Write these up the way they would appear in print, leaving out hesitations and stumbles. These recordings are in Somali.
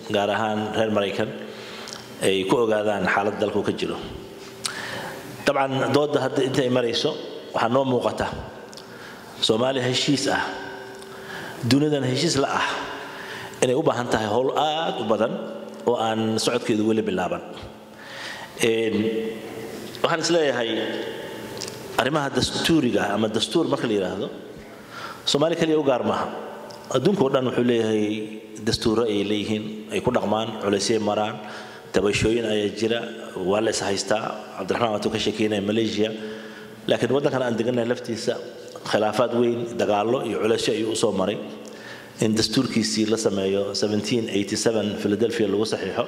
gaar ahaan reer Mareykan ay ku ogaadaan xaalad dalku ka jiro طبعا dooda hadda inta ay marayso waxa noo muuqata Soomaaliya heshiis ah dunidan heshiis la ah inay u baahan tahay howl aad u badan oo aan socodkeedu wali bilaaban waxaan isleeyahay arrimaha dastuuriga ama dastuur marka la yiraahdo Soomaaliya kaliya u gaar maaha adduunka oo dhan wuxuu leeyahay dastuuro ay leeyihiin ay ku dhaqmaan culeysay maraan tabashooyin ay jira wala is haystaa Cabdiraxmaan wato ka sheekeynay Malaysia laakiin wadankan aan deganay laftiisa khilaafaad weyn dagaalo iyo culeysyo ay u soo maray in dastuurkiisii la sameeyo 1787 Philadelphia lagu saxiixo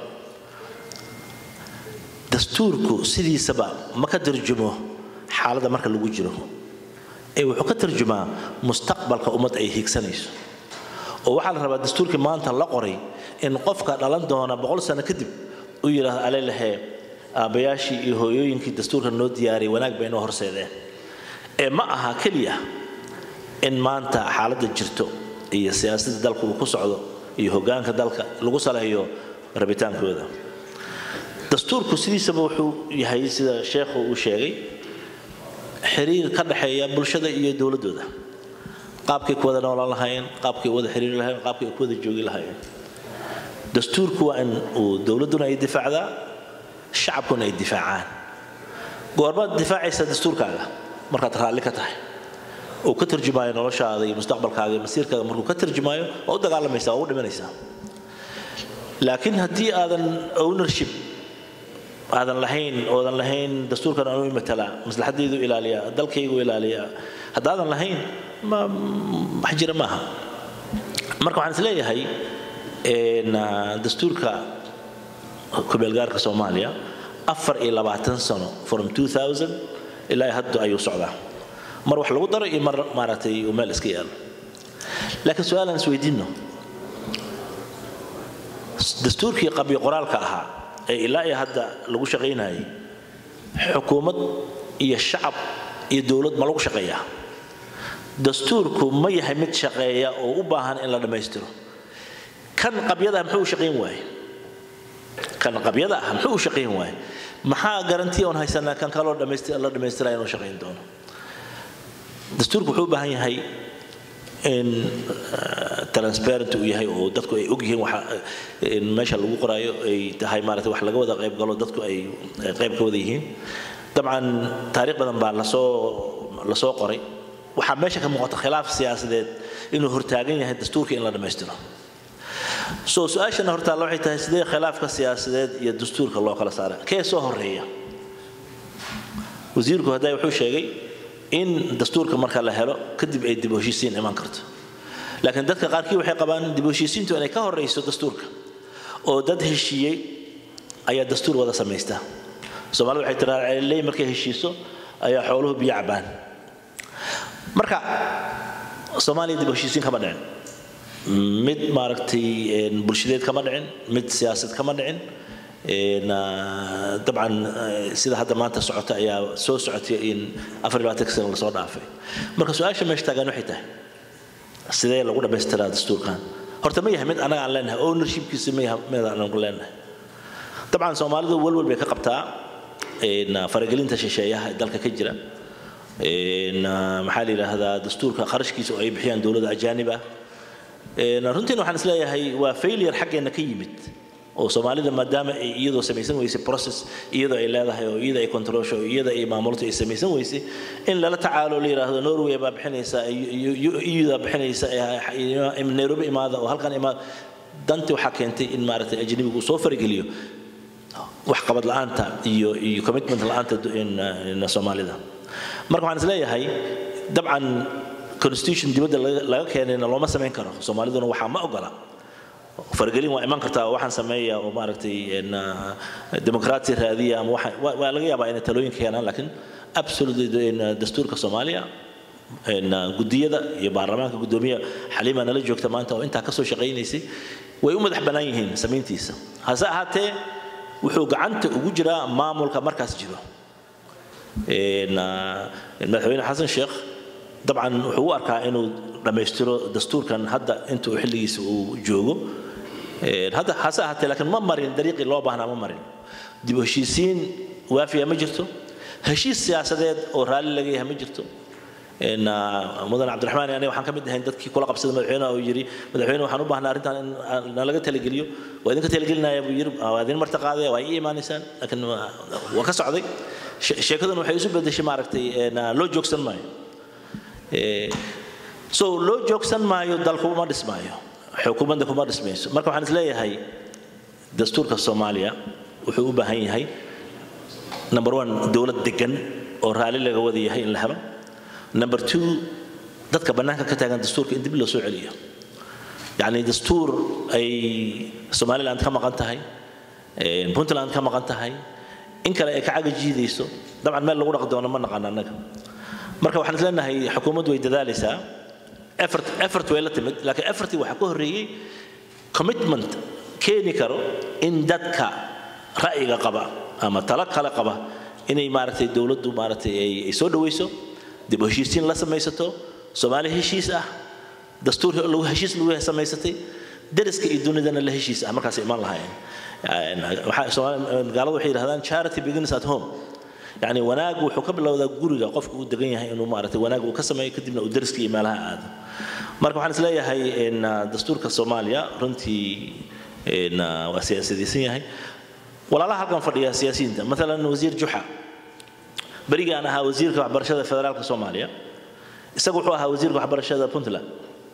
dastuurku sidiisaba ma ka tarjumo xaaladda marka lagu jiro ee wuxuu ka tarjumaa mustaqbalka ummad ay higsanayso oo waxa la rabaa dastuurkii maanta la qoray in qofka dhalan doona 100 sano kadib uu yiraahdo aleelahay aabayaashii iyo hooyooyinkii dastuurka noo diyaariyay wanaag bay noo horseedeen ee ma aha kaliya in maanta xaaladda jirto iyo siyaasadda dalku ku socdo iyo hoggaanka dalka lagu saleeyo rabitaankooda dastuurku sidiisaba wuxuu yahay sida sheekhu uu sheegay xiriir ka dhaxeeya bulshada iyo dawladooda qaabkay ku wada noolaan lahaayeen qaabkay wada xiriir lahaayeen qaabkay ku wada joogi lahaayeen dastuurku waa in uu dawladuna ay difaacdaa shacabkuna ay difaacaan goorbaad difaacaysa dastuurkaaga markaad raalli ka tahay oo ka tarjumayo noloshaada iyo mustaqbalkaaga iyo masiirkaaga markuu ka tarjumayo oo dagaalamaysa oo dhimanaysa laakiin haddii aadan ownership aadan lahayn dastuurkan aanu matala maslaxadeedu ilaaliya dalkaygu ilaaliya hadaadan lahayn ma xajira maaha marka waxaan isleeyahay dastuurka ku-meelgaarka Soomaaliya 24 sano from 2000 ilaa hadda ayuu socdaa mar wax lagu daro iyo mar maaragtay oo meel iska yaal laakiin su'aalan isweydiino dastuurkii qabyo qoraalka ahaa ee ilaa hadda lagu shaqeynayay xukuumad iyo shacab iyo dawlad ma lagu shaqeeyaa dastuurku ma yahay mid shaqeeya oo u baahan in la dhameystiro kan qabyada muxuu shaqeyn waayay muxuu shaqeyn waayay maxaa garanti on haysanaa kan kale oo dhameystira inuu shaqeyn doono dastuurku wuxuu u baahan yahay in transparent uu yahay oo dadku ay og yihiin waxa in meesha lagu qoraayo ay tahay maaragtay wax laga wada qayb galo dadku ay qayb ka wada yihiin dabcan taariikh badan baa la soo qoray waxa meesha ka muuqata khilaaf siyaasadeed inuu hortaagan yahay dastuurka in la dhameystiro su'aashana horta waxay tahay sidee khilaafka siyaasadeed iyo dastuurka loo kala saaray kee soo horeeya wasiirku haday wuxuu sheegay in dastuurka marka la helo kadib ay dib u heshiisiin iman karto laakiin dadka qaarkii waxay qabaan dib u heshiisiintu inay ka horeyso dastuurka oo dad heshiiyay ayaa dastuur wada sameeysta Soomaalidu waxay tiraahdaa markay heshiiso ayaa xooluhu biyo cabaan marka Soomaaliya dib u heshiisiin kama dhicin mid maaragtay bulshadeed kama dhicin mid siyaasad kama dhicin طبعا sida hadda maanta socota ayaa soo socotay in 24 sano la soo dhaafay marka su'aasha meesha taagan waxay tahay sidee lagu dhameystiraa dastuurkan horta ma yahay mid anaga aan leenahay ownershipkiisa ma yahay mid aan leenahay طبعا Soomaalidu walwal bay ka qabtaa faragelinta shisheeyaha dalka ka jira maxaa la yiraahdaa dastuurka qarashkiisa oo ay bixiyaan dawladda ajaanib ah runtii waxaan isleeyahay waa failure xaqeena ka yimid oo Soomaalida maadaama ay iyadoo sameeysan weysay process iyadoo ay leedahay oo iyadoo ay controlsho iyadoo ay maamulto ay sameeysan weysay in la tacaalo la yiraahdo Norway baa bixinaysa iyada bixinaysa in Nairobi imaada oo halkan imaada danti waxa keentay in maaragtay ajnabigu soo fargeliyo wax qabad la'aanta iyo commitment la'aanta in Soomaalida marka waxaan isleeyahay dabcan constitution dibadda laga keenay looma sameyn karo Soomaaliduna waxa ma ogola fargelin waa iman kartaa waxaan sameeyaa oo maaragtay dimuqraati raadiya ama waa laga yaabaa in talooyin keenaan laakiin absolutely dastuurka Soomaaliya gudiyada iyo baarlamaanka gudoomiye Xaliima nala joogta maanta oo inta ka soo shaqeynaysay way u madax banaan yihiin sameyntiisa hase ahaatee wuxuu gacanta ugu jiraa maamulka markaas jiro madaxweyne Xasan Sheekh طبعا wuxuu arkaa inuu dhameystiro dastuurkan hadda inta uu xilligiisa uu joogo هذا حساها لكن ما مرين طريق اللي بهنا ما مرين دي هشيسين وافية مجرته هشيس سياسات ورال لقيها مجرته إن مدن عبد الرحمن يعني وحن كمد هندك كل قبض مدحونا ويجري مدحونا وحنو بهنا أرنتنا إن لقيت تلقيليو وإذا كنت تلقيلنا يا بيجر وهذه المرتقى هذه وأي ما نسان لكن وكسعدي شيء كذا إنه حيسوب بدي شيء معرفتي إن لو جوكسن ماي لو جوكسن ماي يدلكم ما تسمعيه حكومة عندكم ما تسمعيه مركب حنس ليه هاي دستور كالصوماليا وحقوقها هاي نمبر 1 دولة دقن ورالي اللي جوادي هاي الهرم نمبر 2 dadka banaanka ka taagan dastuurka in dib loo soo celiyo yani dastuur ay Soomaaliland ka maqan tahay Puntland ka maqan tahay in kale ay ka cagajiidayso dabcan meel lagu dhaqdo ma naqaan anaga marka waxaan isleenahay xukuumaddu way dadaalaysaa effort way la timid laakiin effortii waxa ka horeeyay commitment keeni karo in dadka ra'yiga qaba ama tala kala qaba inay maartay dawladdu maartay ay soo dhaweyso dib u heshiisiin la samaysato Soomaali heshiis ah dastuur lagu heshiis lagu samaysatay dariska iyo dunidana la heshiis ah markaas iman lahayn waxa gaaladu waxay yiraahdaan charity begins at home yani wanaag wuxuu ka bilowdaa guriga qofku uu degan yahay inuu maartay wanaag uu ka sameeyo kadibna uu dariska iyo meelaha aado marka waxaan isleeyahay in dastuurka Soomaaliya runtii in waa siyaasadiisan yahay walaalaha halkan fadhiya siyaasiyiinta مثلا wasiir Juxa bariga aan ahaa wasiirka waxbarashada federaalka Soomaaliya isagu wuxuu ahaa wasiirka waxbarashada Puntland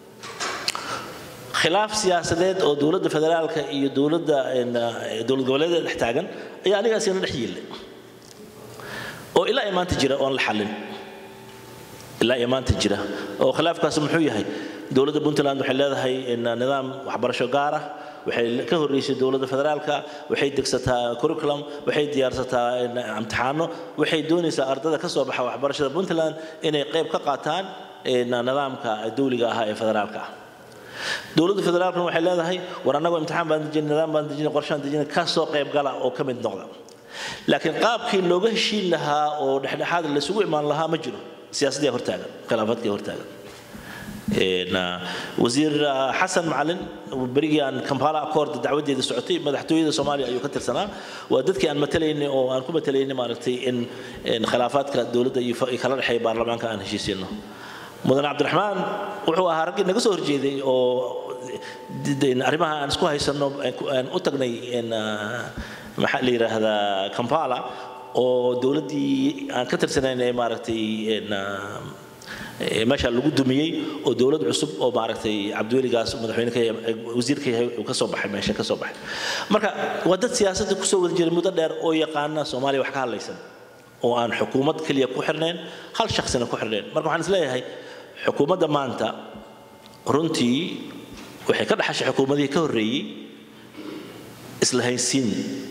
khilaaf siyaasadeed oo dawladda federaalka iyo dawladda goboleedyada dhex taagan ayaa anigaas ina dhex yeelay oo ilaa imaanta jira oo la xalin ilaa imaanta jira oo khilaafkaas muxuu yahay dawladda Puntland waxay leedahay nidaam waxbarasho gaar ah waxay ka horeysay dawladda federaalka waxay degsataa curriculum waxay diyaarsataa imtixaano waxay doonaysaa ardayda ka soo baxa waxbarashada Puntland inay qayb ka qaataan nidaamka dawliga ah ee federaalka dawladda federaalka waxay leedahay war anagu imtixaan baan dejin nidaam baan dejin qorshe aan dejin ka soo qayb gala oo ka mid noqda laakiin qaabkii looga heshiin lahaa oo dhexdhexaad la isugu imaan lahaa ma jiro siyaasadii hortaagan khilaafadkii hortaagan وزير حسن معلن بريان كمبالا أكورد دعوة دي السعودية مدحتوية الصومالية أيوة كترسنا ودتك أن متليني أو أن كم متليني مارتي إن خلافات كدولة يخلون حي برلمان كان هشيسينه مدن عبد الرحمن وهو هارجي نقصه رجيدي أو إن أريمها أن سكوها يسنو أن أتقني إن محلي هذا كمبالا أو دولة دي أن كترسنا إن مارتي إن ماشى اللي قدومي ودولة عصب أو معركتي عبد الولي قاس مدحوين كي وزير كي وكسبح ماشى كسبح مركا ودت سياسة كسوة الجريمة مدر أو يقعنا Soomaaliya وحكاها ليسن أو أن حكومة كلية كحرنين هل شخصنا كحرنين مركا حنسلي هاي حكومة دمانتا رنتي وحكر حش حكومة دي كوري إسلهاي سين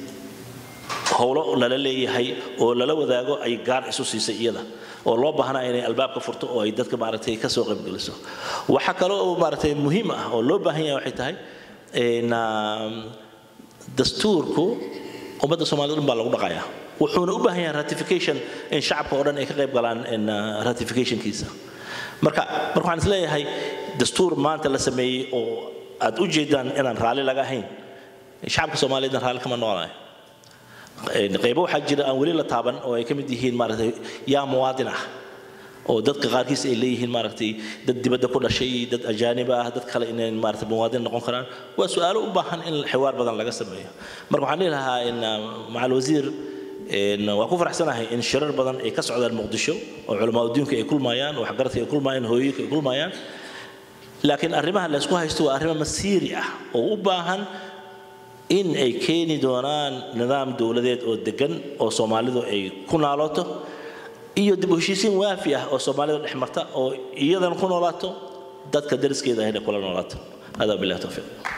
هولا ولا لي هاي ولا لو ذاقو أي قار إسوسي سيئة oo loo baahnaa inay albaabka furto oo ay dadka maartay ka soo qayb galiso waxa kale oo maartay muhiim ah oo loo baahan yahay waxay tahay in dastuurku ummadda Soomaaliyeed baa lagu dhaqayaa wuxuuna u baahan yahay ratification in shacabka oo dhan ay ka qayb galaan in ratification kiisa marka waxaan isleeyahay dastuur maanta la sameeyay oo aad u jeedaan inaan raali laga ahayn shacabka Soomaaliyeed raali kama noqonayo qaybo waxa jira aan wali la taaban oo ay kamid yihiin maartay yaa muwaadin ah oo dadka qaarkiis ay leeyihiin maartay dad dibadda ku dhashay dad ajaanib ah dad kale inay maartay muwaadin noqon karaan waa su'aalo u baahan in xiwaar badan laga sameeyo marka waxaan leeyahay in macal wasiir in waa ku faraxsanahay in shirar badan ay ka socdaan Muqdisho oo culamaa adduunka ay kulmayaan wax garadka ay kulmayaan hooyooyinka ay kulmayaan laakiin arrimaha la isku haysto waa arrimo masiiri ah oo u baahan in ay keeni doonaan nidaam dawladeed oo degan oo Soomaalidu ay ku naalooto iyo dib u heshiisiin waafi ah oo Soomaalidu dhex marta oo iyadan ku noolaato dadka dariskeeda ay kula noolaato hada billahi tawfiiq